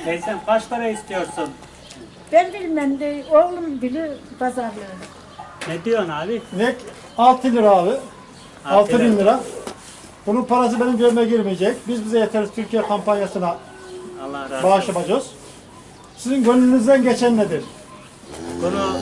Teyzem kaç para istiyorsun? Ben bilmem de oğlum bilir pazarlığı. Ne diyorsun abi? İnek 6 lira abi. 6 bin lira. lira. Bunun parası benim cebime girmeyecek. Biz bize yeteriz Türkiye kampanyasına Allah razı bağış olsun. yapacağız. Sizin gönlünüzden geçen nedir? Bunu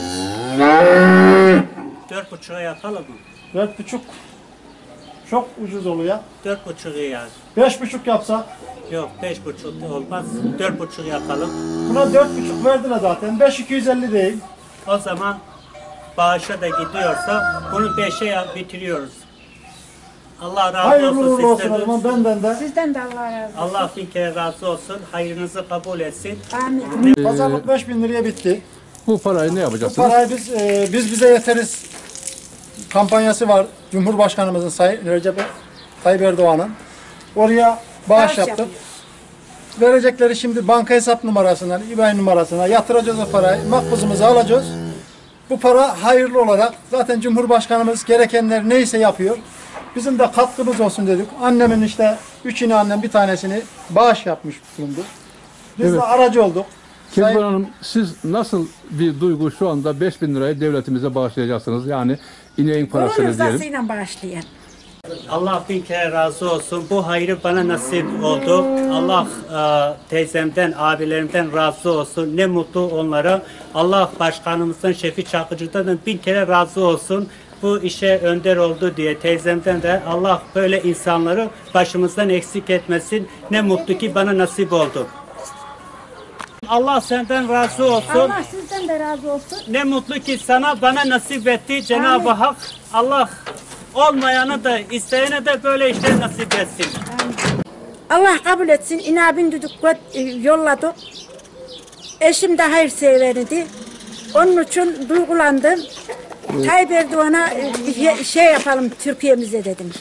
4,5'a yapalım mı? 4,5 çok ucuz oluyor. 4,5'u yaz. 5,5 yapsak Yok 5,5 olmaz. 4,5 yapalım. buna 4,5 verdiler zaten. 5,250 değil. O zaman bağışa da gidiyorsa bunu 5'e bitiriyoruz. Allah razı Hayırlı olsun uğurlu olsun o sizden. zaman benden de. Sizden de Allah razı olsun. Allah bin kere razı olsun. Hayrınızı kabul etsin. Amin. Pazarlık 5.000 liraya bitti. Bu parayı ne Bu yapacaksınız? parayı biz bize yeteriz kampanyası var. Cumhurbaşkanımızın Sayın Recep Tayyip Erdoğan'ın. Oraya bağış yaptık. yapıyor. Verecekleri şimdi banka hesap numarasından, İBAN numarasına yatıracağız o parayı. Makbuzumuzu alacağız. Bu para hayırlı olarak zaten Cumhurbaşkanımız gerekenler neyse yapıyor. Bizim de katkımız olsun dedik. Annemin işte 3 annem bir tanesini bağış yapmış bulundu. Biz Evet. de aracı olduk. Kezban Hanım, siz nasıl bir duygu şu anda 5.000 lirayı devletimize bağışlayacaksınız? Yani ineğin Onun parasını diyelim. rızasıyla başlayan. Allah bin kere razı olsun. Bu hayrı bana nasip oldu. Allah teyzemden, abilerimden razı olsun. Ne mutlu onlara. Allah başkanımızdan, Şefik Çakıcı'dan da bin kere razı olsun. Bu işe önder oldu diye teyzemden de Allah böyle insanları başımızdan eksik etmesin. Ne mutlu ki bana nasip oldu. Allah senden razı olsun. Allah sizden de razı olsun. Ne mutlu ki sana bana nasip etti Cenab-ı Hak. Allah olmayanı da isteyene de böyle işler nasip etsin. Allah kabul etsin. İnabin düdük yolladı. Eşim de hayırseverdi. Onun için duygulandım. Tayyip Erdoğan'a şey yapalım Türkiye'mize dedim.